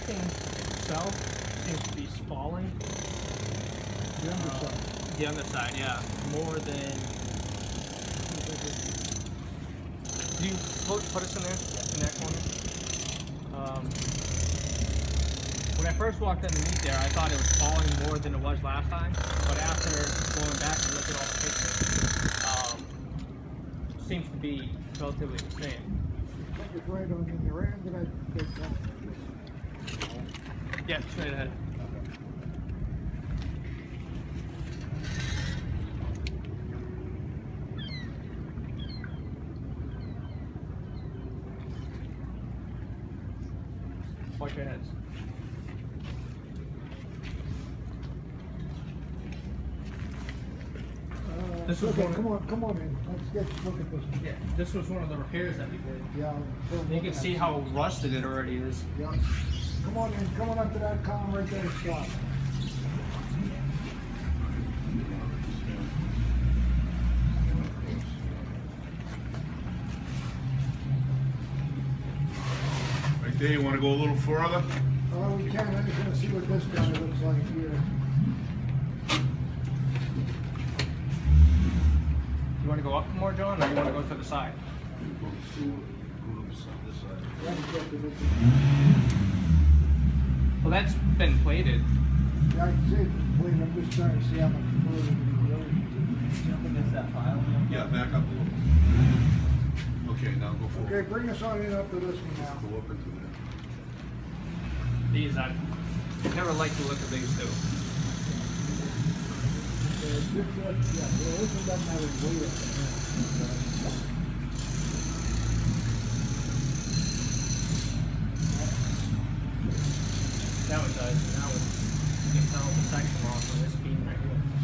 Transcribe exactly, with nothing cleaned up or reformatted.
casing itself seems to be spalling. The underside. Uh, the underside, yeah. More than... Do you put, put us in there? Yeah. In that corner? Um, when I first walked underneath there, I thought it was falling more than it was last time. But after going back and looking at all the pictures, um, it seems to be relatively the same. It's right on in your end, and I take that. Yeah, straight ahead. Watch your heads. Uh, This was okay, one of- come on, come on in. Let's get look at this one. Yeah, this was one of the repairs that we did. Yeah. You can see how rusted it already is. Yeah. Come on in. Come on up to that column right there, Scott. Right there, you want to go a little further? Oh, we can. I'm just gonna see what this guy looks like here. You want to go up more, John, or you want to go to the side? Let me get to this. Well, that's been plated. Yeah, I can see it. Wait, I'm just trying to see how much further we can go. Jump against that pile. Yeah, back up a little. Okay, now go forward. Okay, bring us on in up to this one now. Go up into there. These, I never liked the look of these two. Yeah, this, uh, yeah, well, this one doesn't have any weight on it. That one does. That one, you can tell the section off on this beam right here.